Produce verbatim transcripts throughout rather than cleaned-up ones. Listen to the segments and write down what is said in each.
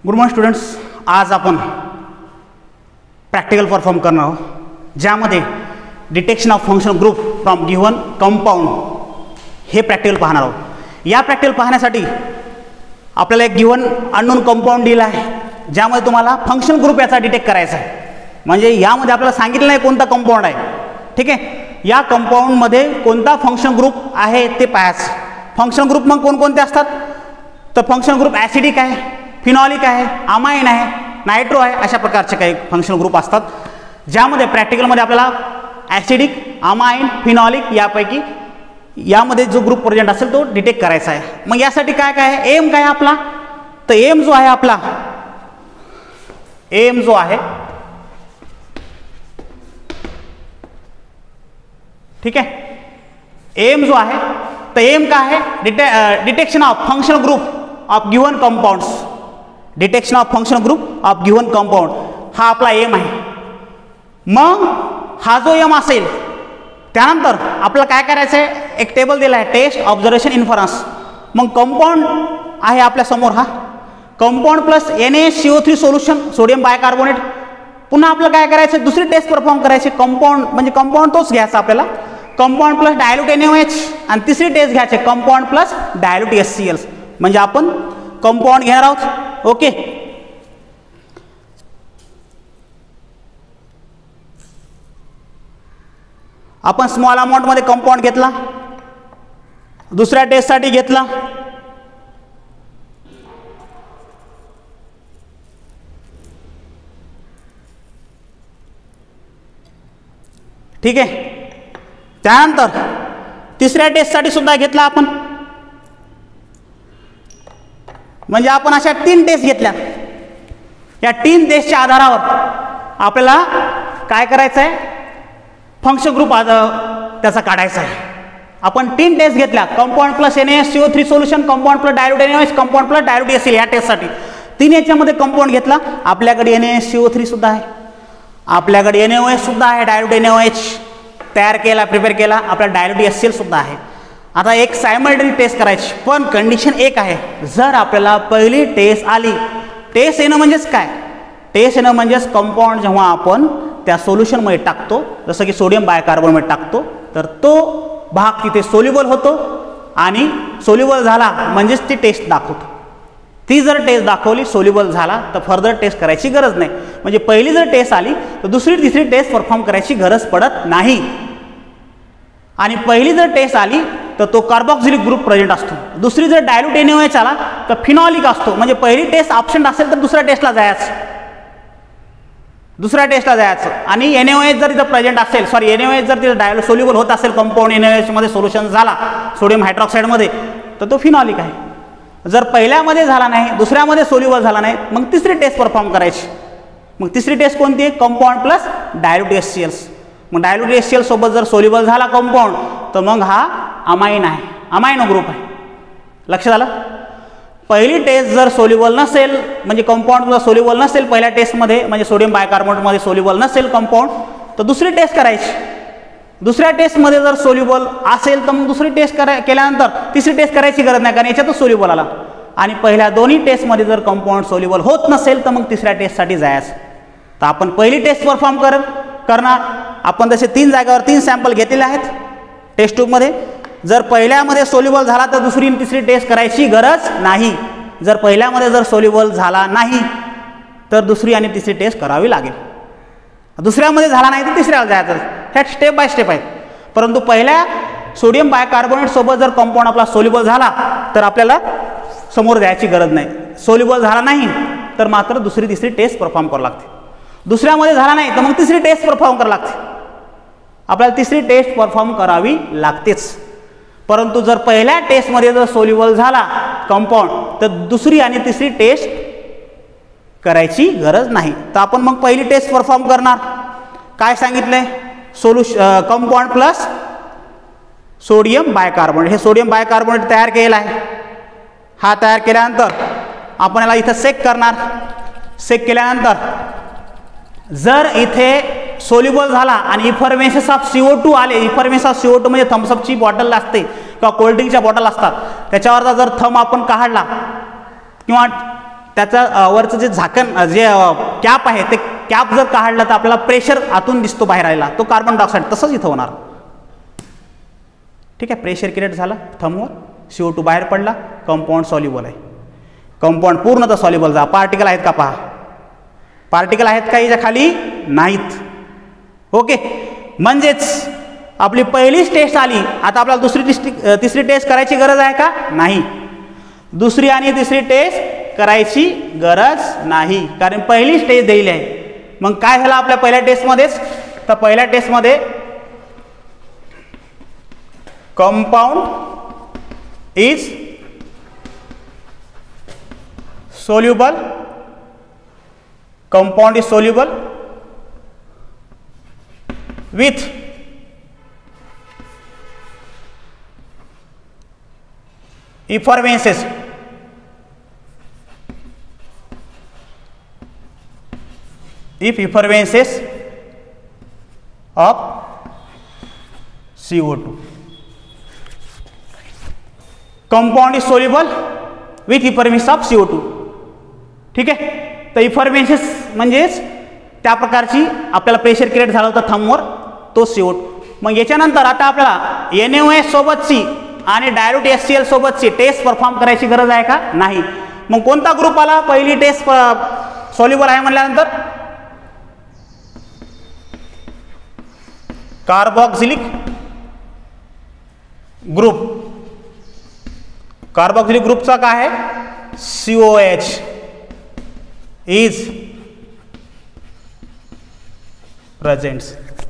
Good morning students, आज आपण practical perform करणार आहोत, ज्यामध्ये detection of function group from given compound हे प्रॅक्टिकल पाहणार आहोत। या प्रॅक्टिकल पाहण्यासाठी आपल्याला एक गिव्हन अननोन कंपाऊंड दिला आहे, ज्यामध्ये तुम्हाला फंक्शन ग्रुप याचा डिटेक्ट करायचा आहे। म्हणजे यामध्ये आपल्याला सांगितलं नाही कोणता कंपाऊंड आहे, ठीक आहे। या कंपाऊंडमध्ये कोणता फंक्शन ग्रुप आहे ते पाहायचं। फंक्शन ग्रुप मग कोणकोणते असतात, तर फंक्शन ग्रुप ॲसिडिक आहे, फिनॉलिक आहे, अमाइन आहे, नायट्रो आहे, अशा प्रकारचे काही फंक्शन ग्रुप असतात, ज्यामध्ये प्रॅक्टिकलमध्ये आपल्याला ॲसिडिक, अमाइन, फिनॉलिक यापैकी यामध्ये जो ग्रुप प्रेझेंट असेल तो डिटेक्ट करायचा आहे। मग यासाठी काय काय आहे, एम काय आपला, तर एम जो आहे आपला एम जो आहे ठीक आहे, एम जो आहे तर एम काय आहे, dete detection of functional group of given compounds, detection of functional group of given compound हा आपला एम आहे। मग हा जो एम असेल त्यानंतर आपल्याला काय करायचं आहे, एक टेबल दिला आहे, टेस्ट, ऑब्झर्वेशन, इन्फरन्स। मग कंपाऊंड आहे आपल्या समोर, हा compound plus N A C O three solution, sodium bicarbonate. पुन्हा आपल्याला काय करायचं, दुसरी टेस्ट परफॉर्म करायची, कंपाऊंड म्हणजे कंपाऊंड तोच घ्यायचा आपल्याला, compound plus dilute N O H, आणि तिसरी टेस्ट घ्यायची compound plus dilute S C L, म्हणजे आपण कंपाऊंड घेणार आहोत। ओके, आपण स्मॉल अमाऊंट मध्ये कंपाऊंड घेतला, दुसऱ्या टेस्टसाठी घेतला, ठीक आहे। त्यानंतर तिसऱ्या टेस्टसाठी सुद्धा घेतला आपण, म्हणजे आपण अशा तीन टेस्ट घेतल्या। या तीन टेस्टच्या आधारावर आपल्याला काय करायचं आहे, फंक्शन ग्रुप त्याचा काढायचा आहे। आपण तीन टेस्ट घेतल्या, compound plus N A C O three solution, compound plus dilute N O H, compound plus dilute S L, या टेस्टसाठी तीन याच्यामध्ये कंपाऊंड घेतला। आपल्याकडे N A C O three सुद्धा आहे, आपल्याकडे एन ओ एच सुद्धा आहे, डायल्यूट एन ओ एच तयार केला, प्रिपेअर केला, आपला डायल्यूट एस एल सुद्धा आहे। आता एक सायमल्टेनियस टेस्ट करायची, पण कंडिशन एक आहे, जर आपल्याला पहिली टेस्ट आली, टेस्ट येणं म्हणजेच काय, टेस्ट येणं म्हणजेच कंपाऊंड जेव्हा आपण त्या सोल्युशनमध्ये टाकतो, जसं की सोडियम बायकार्बोनेट टाकतो, तर तो भाग तिथे सोल्युबल होतो, आणि सोल्युबल झाला म्हणजेच ती टेस्ट दाखवतो। ती जर टेस्ट दाखवली सोल्युबल झाला तर फर्दर टेस्ट करायची गरज नाही, म्हणजे पहिली जर टेस्ट आली तर दुसरी तिसरी टेस्ट परफॉर्म करायची गरज पडत नाही। आणि पहिली जर टेस्ट आली तर तो कार्बॉक्सिलिक ग्रुप प्रेझेंट असतो, दुसरी जर डायल्यूट एन ओ एच आला तर फिनॉलिक असतो, म्हणजे पहिली टेस्ट ऑप्शन असेल तर दुसऱ्या टेस्टला जायचं, दुसऱ्या टेस्टला जायचं। आणि एन ओ एच जर तिथं प्रेझेंट असेल, सॉरी एन ओ एच जर तिथं डायल्यूट सोल्युबल होत असेल, कंपाऊंड एन ओ एच मध्ये सोल्युशन झाला सोडियम हायड्रॉक्साईडमध्ये, तर तो फिनॉलिक आहे। जर पहिल्यामध्ये झाला नाही, दुसऱ्यामध्ये सोल्युबल झाला नाही, मग तिसरी टेस्ट परफॉर्म करायची। मग तिसरी टेस्ट कोणती आहे, compound plus dilute S C L. मग डायल्यूट एस सी एल सोबत जर सोल्युबल झाला कंपाऊंड, तर मग हा अमाइन आहे, अमाइनो ग्रुप आहे। लक्षात आलं, पहिली टेस्ट जर सोल्युबल नसेल, म्हणजे कंपाऊंड जर सोल्युबल नसेल पहिल्या टेस्टमध्ये, म्हणजे सोडियम बायकार्बोनेटमध्ये सोल्युबल नसेल कंपाऊंड, तर दुसरी टेस्ट करायची। दुसऱ्या टेस्टमध्ये जर सोल्युबल असेल तर मग दुसरी टेस्ट करा केल्यानंतर तिसरी टेस्ट करायची गरज नाही, कारण याच्यातच सोल्युबल आला। आणि पहिल्या दोन्ही टेस्टमध्ये जर कंपाऊंड सोल्युबल होत नसेल तर मग तिसऱ्या टेस्टसाठी जायचं। तर आपण पहिली टेस्ट परफॉर्म कर करणार आपण तसे तीन जागेवर तीन सॅम्पल घेतलेले आहेत टेस्ट ट्यूबमध्ये। जर पहिल्यामध्ये सोल्युबल झाला तर दुसरी आणि तिसरी टेस्ट करायची गरज नाही, जर पहिल्यामध्ये जर सोल्युबल झाला नाही तर दुसरी आणि तिसरी टेस्ट करावी लागेल। दुसऱ्यामध्ये झाला नाही तर तिसऱ्याला जायचं, ह्या स्टेप बाय स्टेप आहेत। परंतु पहिल्या सोडियम बायकार्बोनेट सोबत जर कंपाऊंड आपला सोल्युबल झाला तर आपल्याला समोर द्यायची गरज नाही, सोल्युबल झाला नाही तर मात्र दुसरी तिसरी टेस्ट परफॉर्म करावी लागते। दुसऱ्यामध्ये झाला नाही तर मग तिसरी टेस्ट परफॉर्म करावी लागते, आपल्याला तिसरी टेस्ट परफॉर्म करावी लागतेच। परंतु जर पहिल्या टेस्टमध्ये जर सोल्युबल झाला कंपाऊंड तर दुसरी आणि तिसरी टेस्ट करायची गरज नाही। तर आपण मग पहिली टेस्ट परफॉर्म करणार, काय सांगितलंय, solution compound plus sodium bicarbonate, हे सोडियम बायकार्बोनेट तयार केलेला आहे। हा तयार केल्यानंतर आपण याला इथं सेक करणार, सेक केल्यानंतर जर इथे सोल्युबल झाला आणि formations of C O two आले, formations of C O two म्हणजे थम्सअपची बॉटल असते किंवा कोल्ड्रिंकच्या बॉटल असतात, त्याच्यावरचा जर थंब आपण काढला किंवा त्याचा वरचं जे झाकण जे कॅप आहे ते कॅप जर काढलं तर आपल्याला प्रेशर आतून दिसतो बाहेर आलेला, तो कार्बन डायऑक्साईड. तसंच इथं होणार. ठीक आहे, प्रेशर क्रिएट झालं थंबवर, सी ओ टू बाहेर पडला, कंपाऊंड सॉल्युबल आहे. कंपाऊंड पूर्णतः सॉल्युबल. जा पार्टिकल आहेत का पहा, पार्टिकल आहेत का याच्या खाली, नाहीत. ओके, म्हणजेच आपली पहिलीच टेस्ट आली. आता आपल्याला दुसरी तिसरी टेस्ट करायची गरज आहे का, नाही. दुसरी आणि तिसरी टेस्ट करायची गरज नाही, कारण पहिलीच टेस्ट दिली आहे. मग काय झालं आपल्या पहिल्या टेस्टमध्येच, तर पहिल्या टेस्टमध्ये compound is soluble, compound is soluble with effervescence if effervescence of C O two. Compound is soluble with effervescence of C O two. ठीक आहे, तर इफर्वेन्सेस म्हणजेच त्या प्रकारची आपल्याला प्रेशर क्रिएट झालं होतं थंबवर, तो सी ओ टू. मग याच्यानंतर आता आपल्याला एन ओ एस सोबतची आणि डायल्यूट एस सी एल सोबतची टेस्ट परफॉर्म करायची गरज आहे का, नाही. मग कोणता ग्रुप आला, पहिली टेस्ट सॉल्युबल आहे म्हणल्यानंतर कार्बोक्सिलिक ग्रुप. कार्बोक्सिलिक ग्रुपचा काय आहे, C O H is present.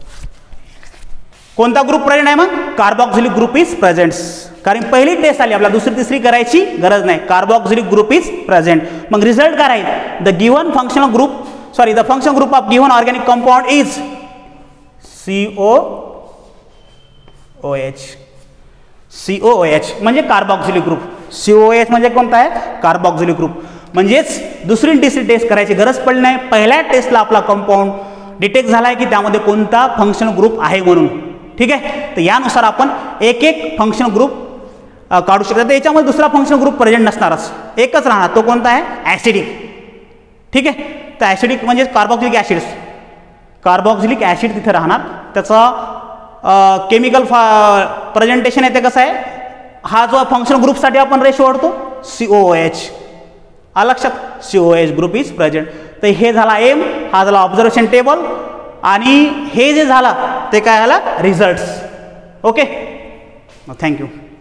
कोणता ग्रुप प्रेझेंट आहे, मग कार्बोक्सिलिक ग्रुप इज प्रेझेंट. कारण पहिली टेस्ट आली, आपल्याला दुसरी तिसरी करायची गरज नाही, कार्बोक्सिलिक ग्रुप इज प्रेझेंट. मग रिझल्ट काय राहील, the given functional group sorry the functional group of given organic compound is C O O H. C O O H म्हणजे carboxylic group. C O H म्हणजे कोणता आहे, carboxylic group. म्हणजेच दुसरी तिसरी टेस्ट करायची गरज पडली नाही, पहिल्या टेस्टला आपला कंपाऊंड डिटेक्ट झाला आहे की त्यामध्ये कोणता फंक्शनल ग्रुप आहे म्हणून. ठीक आहे, तर यानुसार आपण एक एक फंक्शनल ग्रुप काढू शकतो. तर याच्यामध्ये दुसरा फंक्शनल ग्रुप प्रेझेंट नसणारच, एकच राहणार, तो कोणता आहे, ॲसिडिक. ठीक आहे, तर ॲसिडिक म्हणजे कार्बोक्सिलिक ॲसिड. कार्बोक्सिलिक ॲसिड तिथे राहणार. त्याचं केमिकल फा प्रेझेंटेशन आहे ते कसं आहे, हा जो फंक्शनल ग्रुपसाठी आपण रेशो वाढतो सी ओ ओ एच. आ लक्षात, C O H group is present. तर हे झाला एम, हा झाला ऑब्झर्वेशन टेबल, आणि हे जे झालं ते काय झालं, रिझल्ट्स. Okay, thank you.